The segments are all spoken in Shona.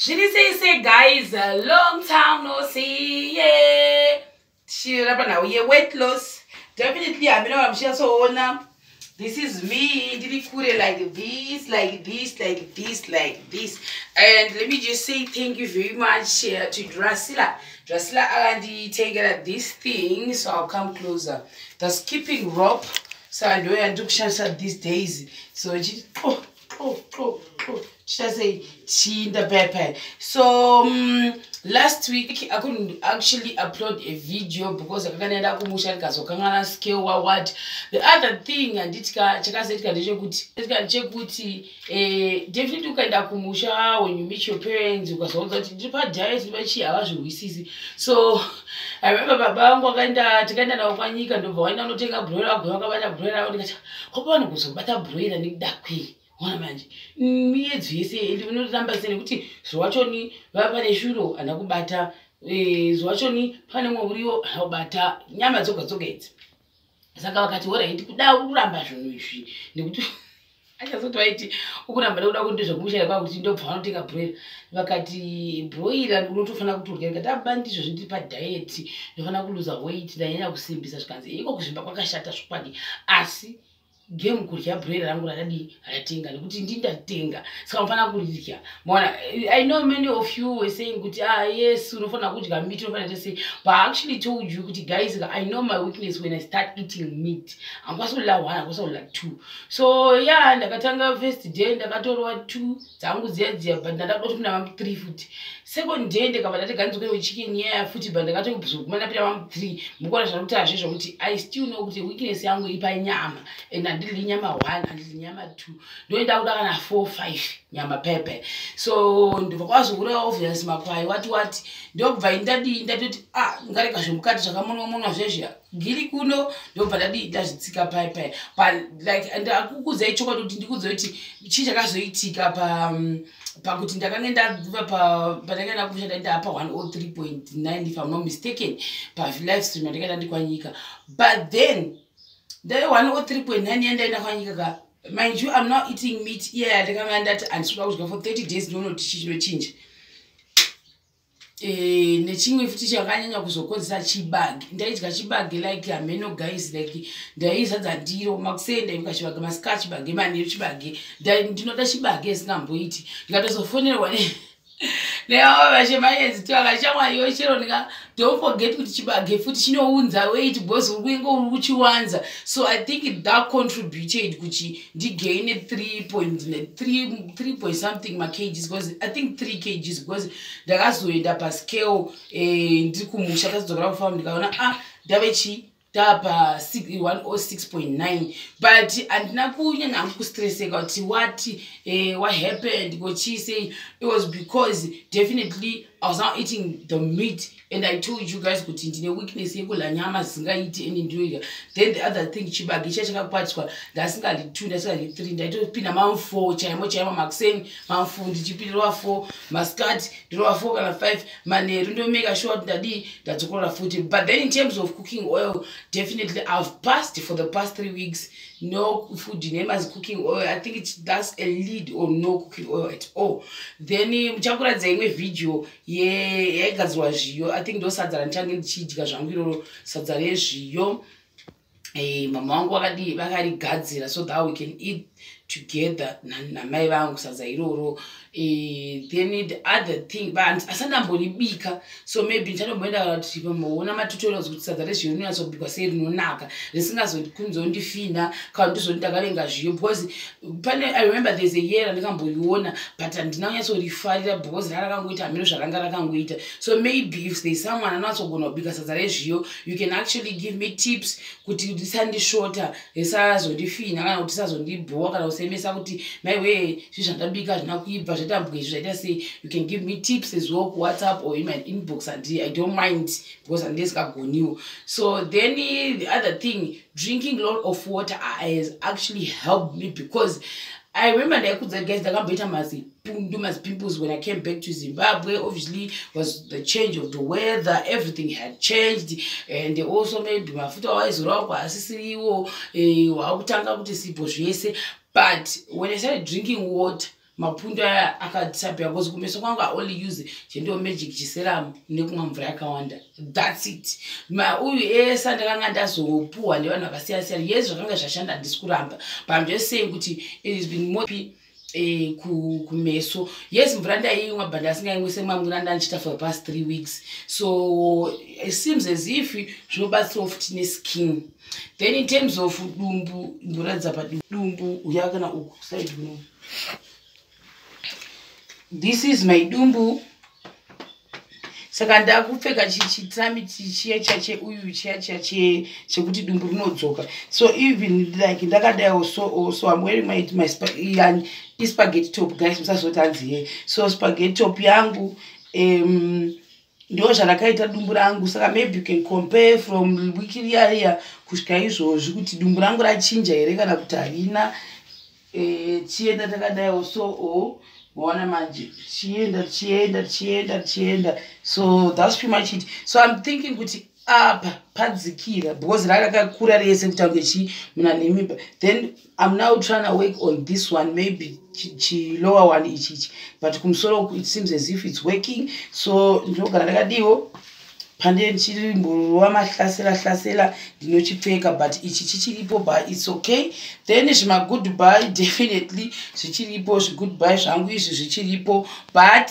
Say guys, a long time no see. Yeah, she now yeah weight loss. Definitely, I mean I'm sure so now. This is me. Did it put it like this, like this, like this, like this? And let me just say thank you very much to Drasila. Drasila and take it at this thing, so I'll come closer. The skipping rope. So I do these days. So she say chinda pepper. So last week I couldn't actually upload a video because I can't end up with scale or what. The other thing and it can check definitely you can akumusha when you meet your parents because all that different diets so I remember baba wangu tikaenda na ukanyika ndobva waenda unotenga broiler akabata broiler ndikati kopano kuzobata broiler ndidakwi ona manje miedzi yese ndinotamba sene kuti zvawachoni vapa neshuro anakubata zvawachoni pane muriwo anakubata nyama dzoga idzi saka vakati alright kuda kuramba zvinhu izvi nekuti achazoti vaiti ukuramba ndokuda kuti ndezvekumushaira kwakuti ndobva vanotenga broiler vakati broiler unotofanira kuti urya ndikati aba ndizvo zvindiri padiet ndofanira kuluza weight ndanyanya kusimbisa zvikanzi iko kuzvimba kwakashata zvokwadi asi game kurya broiler rangu radadi ratenga nekuti ndindatenga saka unofanira kurirya mona. I know many of you were saying kuti yes unofanira kudya meat unofanira to say, but I actually told you kuti guys I know my weakness when I start eating meat. Angwasula 1 angwasula 2. So yeah, ndakatanga first day ndakatorwa 2 dzangu dziya but ndakadoti kuna 3 futi. Second day ndikabata tiganzwe we chicken yeah futi but ndakatogumana pira 3 mukona zvakuti azvezvo kuti I still know kuti weakness yangu ipa nyama and ndiri nyama 1 andiri nyama 2 ndoenda kuda kana 4 5 nyama pepe. So ndikwazi kura obvious makwai what ndobva ndati ngareka zvomukati zvakamonwa zvezvo giri kuno ndobva ndazvitsika pepe but like ndakukuza ichokwadi kuti ndikuze kuti chii chakazoitika pakuti ndakanga ndabva pandakanga kushanda ndapa 103.9 if I'm not mistaken pa live stream ndakanga ndikwanyika, but then the 103.9 yandaenda kwanyika ka mind you I'm not eating meat yeah ndakanga ndati andisvika kudya for 30 days ndinoti chichinochinja nechimwe futi chakanyanya kuzokonzesa chibage. Ndaidya chibage like ameno guys like ndaizadza ndiro makusei ndaibika chibage masika chibage manheru chibage ndinoda chibage esingamboiti ndikatozofonerwa neavo vashemayenzi ti vakachamwaiyo chero don't forget kuti chibage futi chinounza weight because uri kuchiwanza. So I think that contributed kuti ndigaine 3 point something kgs because I think 3 kgs because ndakazoenda pascale ndiri kumusha tazodzokera kufamu ndikaona ndave ndapa 106.9 but andina kunyanya kustresseka kuti what happened kochise. It was because definitely I was not eating the meat and I told you guys kuti ndine weakness yekudya nyama zisingaiti eni ndinoidya. Then the other thing chibage chakakwatwa ndasingadyi 2 ndasingadyi 3 ndaitopinda ma4 chaimo makuseni ma4 ndichipindirwa 4 masikati ndirwa 4 kana 5 manheru ndomeka sure kuti ndadzokorora futi. But then in terms of cooking oil definitely I've passed for the past 3 weeks no food name as cooking oil. I think that's a lead or no cooking oil at all. Then muchakuradza imwe video yaigadzirwa zviyo I think ndosadza randichange ndichidya zvangu iroro sadza rezviyo mama wangu vakarigadzira so that we can eat together namai vangu sadza iroro. Then the other thing but asandamboribika so maybe ndichanomboenda kuti pamboona matutorials kuti sadza rezviyo rinonyatsobikwa sei rinonaka risingazokunzondifina kana ndizoti ndakavenga zviyo because pane I remember there's a year randikamboiona but handina kunyatsorifarira because rarakangoita hameno zvaranga rakangoita. So maybe if there's someone anotsogona kubika sadza rezviyo you can actually give me tips kuti risandishota risazondifina kana kuti risazondibhowa kana kusemesa kuti maiwe zvizvandabika zvina kuibva zvatambwa izvi zvaita sei. You can give me tips as well WhatsApp or in my inbox and I don't mind because andisingagoniwo. So then the other thing, drinking a lot of water has actually helped me because I remember ndaikudza guys ndakamboita pimples when I came back to Zimbabwe. Obviously was the change of the weather, everything had changed and also maybe mafuta waizora kwaasisiriwo wakutanga kuti sipo zvese. But when I started drinking water mapundu aya akadisappear because kumeso kwangu I only use chendo magic serum nekumwa mvura yakawanda. That's it. Uyu ese ndakanga ndazopuwa nevanhu vakasiyana siyana. Yes, zvakanga zvashanda handisi kuramba. But I'm just saying kuti it has been more kumeso. Yes, mvura ndaimwa but ndasingaimwi semamvura ndandichita for the past 3 weeks. So it seems as if zvinobatsira futi neskin. Then in terms of dumbu, ndoradza padumbu uyakana uku side no. This is my dumbu. Saka ndakupfeka chitrami chiya chache uyu chiya chache chekuti dumbu rinodzoka. So even like ndakadai also I'm wearing my spaghetti top, guys, musazotanzi. So spaghetti top yangu ndo zvakaita dumbu rangu. Saka maybe you can compare from wiki riya kusvika izvozvi kuti dumbu rangu rachinja here kana kuti harina. Chienda takadai also Wana manje, chienda. So that's pretty much it. So I'm thinking kuti padzikira because rakakura rese kuti muna nemimba. Then I'm now trying to work on this one, maybe lower one ichichi. But kumsoro it seems as if it's working. So ndogara rakadiwo pande chiri mburuwa mahlasela ndinochipfeka but ichi chichiripo but it's okay. Then zvima goodbye definitely zvichiripo goodbye zvangu izvi zvichiripo but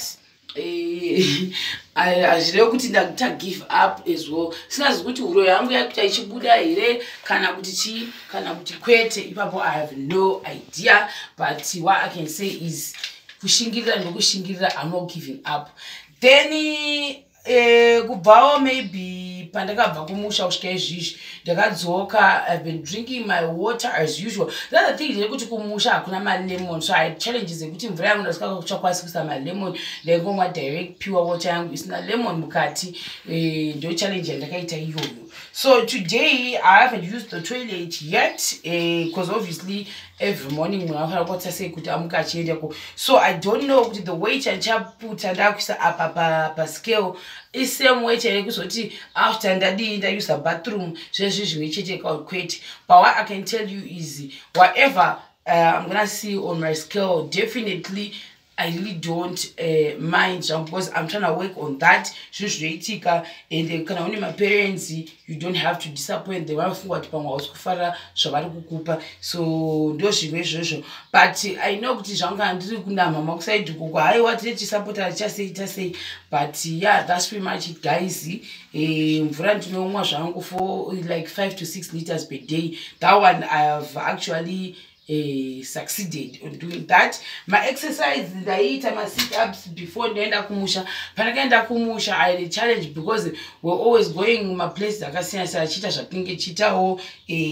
azvirevo kuti ndakuta give up as well. Sinazi kuti huro yangu yakuita ichibuda here kana kuti kwete. Ipapo I have no idea, but what I can say is kushingirira ndokushingirira. I'm not giving up. Then kubvawo maybe pandakabva kumusha kusvika izvizvi ndakadzoka. I've been drinking my water as usual. The other thing is kuti kumusha hakuna malemon, so I had challenges ekuti mvura yangu ndasvika kuchakwanisa kuisa malemon ndaingomwa direct pure water yangu isina lemon mukati. Ndio challenge yandakaita iyoyo. So today I haven't used the toilet yet because obviously every morning when I say kuti amuka achiendako. So I don't know kuti the weight chandichaputa ndakuisa apa pa scale is same weight yakuzoti after ndaisa bathroom zvezvi zvimwe chete kwete. But what I can tell you is whatever I'm gonna see on my scale, definitely I really don't mind because I'm trying to work on that. And kana only my parents, you don't have to disappoint them. So but I know kuti zvanga ndiri kuna mama kuside kuko haiwa tiri supporta chasei. But yeah, that's pretty much it, guys. Mvura ndinomwa zvangu for like 5 to 6 liters per day. That one I have actually succeeded on doing that. My exercise ndaita my sit-ups before ndaenda kumusha. Pandakaenda kumusha I had a challenge because we're always going my place akasiyana siyana chita zvatinenge chitawo.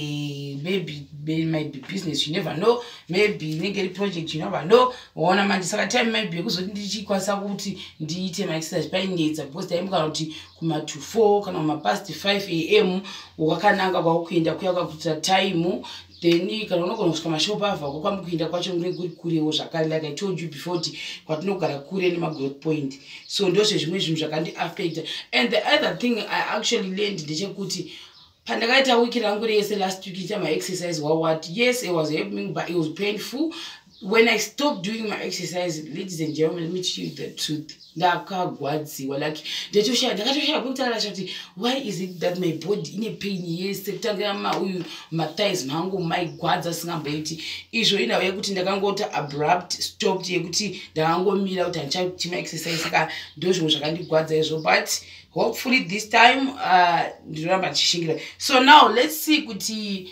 Maybe it might be business, you never know. Maybe inenge project, you never know. Waona manje saka time maybe yekuzoti ndichikwanisa kuti ndiite my exercise painetsa because ndaimuka kuti kuma to 4 kana kuma past 5 am wakananga kwakuenda kuya kwakuita time. Then kana unogona kusvika mashopa abva kwamkuinda kwacho nguri kurewo zvakare. Like I told you before kuti kwatinogara kure nema growth point. So ndozve zvimwe zvinhu zvakandi affect. And the other thing I actually learned ndechekuti pandakaita wiki rangu rese last week ita my exercise what yes it was helping but it was painful. When I stopped doing my exercise, ladies and gentlemen, let me tell you the truth. Ndakagwadziwa like ndakatoshaya kutaura kuti why is it that my body ine pain yese kutangira ma thighs mangu maigwadza singamboiti izvo ina yekuti ndakangota abrupt stopped yekuti ndakangomira kuti handichaita exercise. Saka ndo zvimwe zvakandigwadza izvo but hopefully this time ndinoramba ndichishingira. So now let's see kuti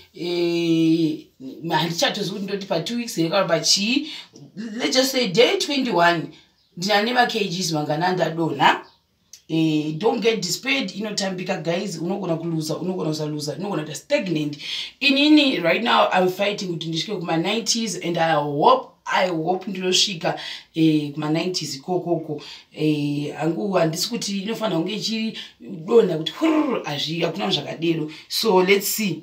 handichatozvi kuti ndoti pa 2 weeks here kana pachi. Let's just say day 21 ndinanema kgs mangana ndadonha. Don't get despaired, inotambika guys. Unogona kuluza, unogona usaluza, unogona kuita stagnant. Inini right now I'm fighting kuti ndisvike kuma 90s and I hope ndinosvika kuma 90s kokoko. Angu handisi kuti inofanira kunge ichidonha kuti hakuna zvakadero. So let's see.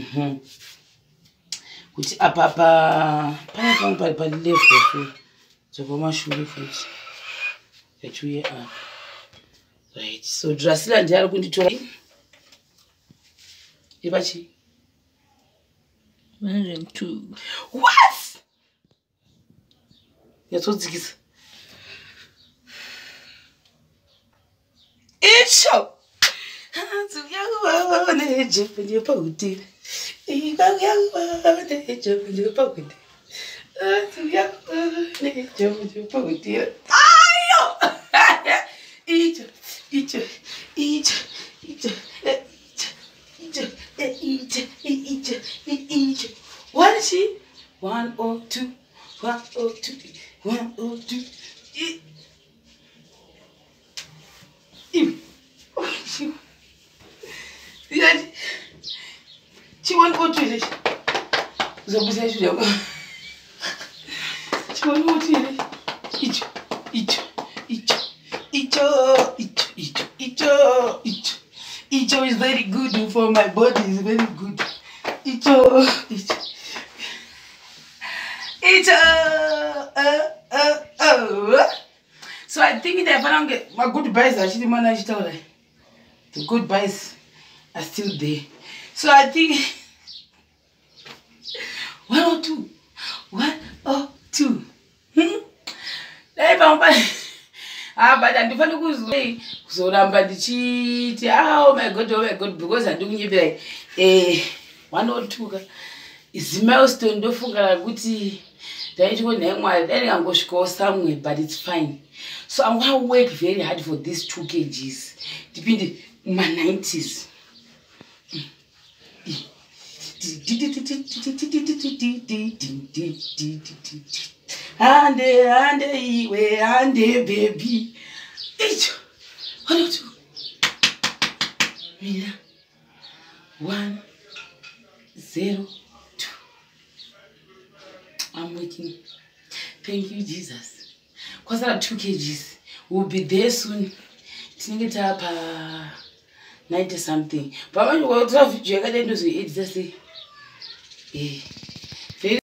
Kuti apa pane pamwe pari pa level dzokumashure futhi echuye up. Right, so Drasila ndiari kunditora ibachi 102. What? yatsodzikisa icho Anzuyakubone jepenye pauti Ikakuyakubone jepenye pauti Anzuyakubone jepenye pauti Ayo Icho What is she? 102 102 102 She won't go to it. So, besides, you know, she won't go to it. Icho is very good for my body. It's very good. Icho. So I think that if I don't get my goodbyes, actually, the goodbyes are still there. So I think 102. 102. But I don't so cheat. Oh my God, because I don't give like 102 is milestone. Don't forget Gucci. Then you I'm going to go somewhere, but it's fine. So I'm going to work very hard for these 2 kgs. Depending on my 90s. And baby. Each 102. 102. I'm waiting. Thank you, Jesus. Because I have 2 kgs. We'll be there soon. It's up 90 something. But when you go to the video, I can't do it. Just say,